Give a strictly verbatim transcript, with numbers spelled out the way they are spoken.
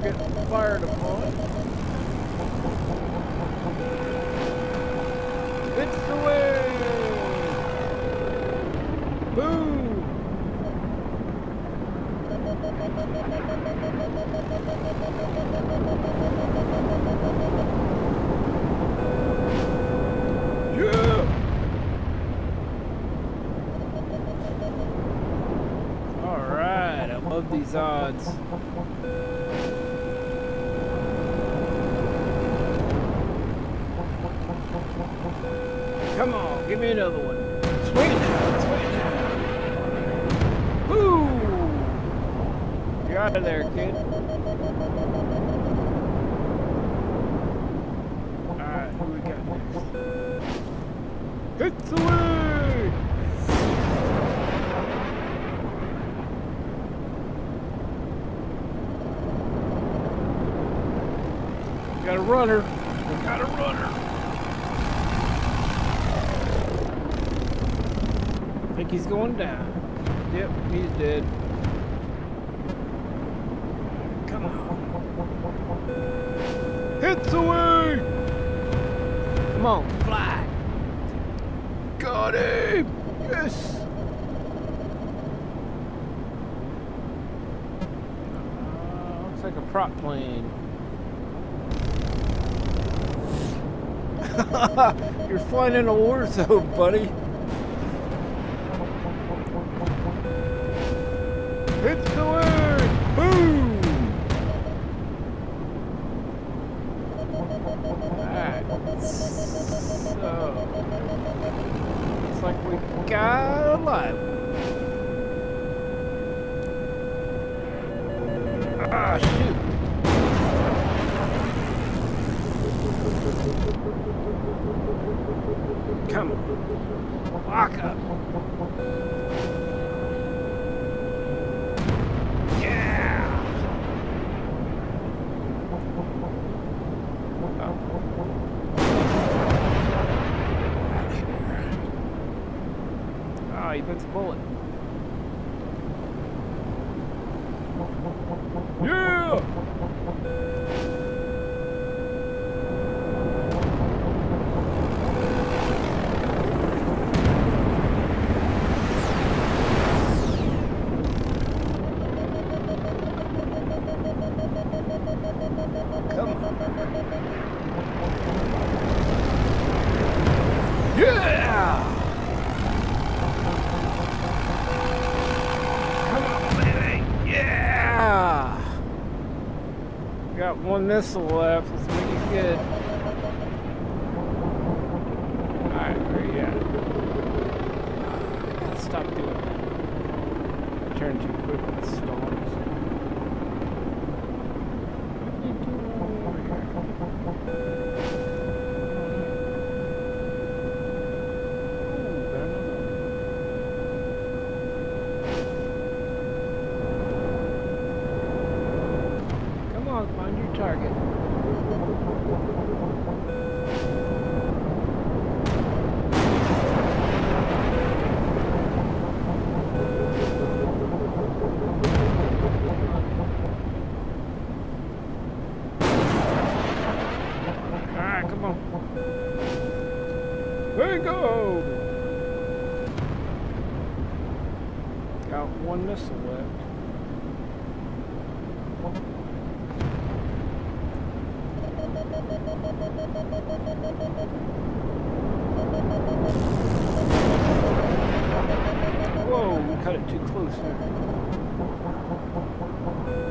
get fired upon. It's away! Boom! Yeah! Alright, I love these odds. Come on, give me another one. Swing it down, swing it down. Boom! You're out of there, kid. Alright, who we got next? Hits away! Got a runner. We got a runner. I think he's going down. Yep, he's dead. Come on. Hits away! Come on, fly! Got him! Yes! Uh, looks like a prop plane. You're flying in a war zone, buddy. Hits the word! Boom! Alright, so it's like we got a live. Ah, shoot! Come on. Lock up. Yeah. Oh, he puts a bullet. Yeah. One missile left. Let's make it good. Alright, where you at? I gotta stop doing that. Turn too quick with storms. Find your target. Alright, come on. There you go! Got one missile left. Whoa, we cut it too close there.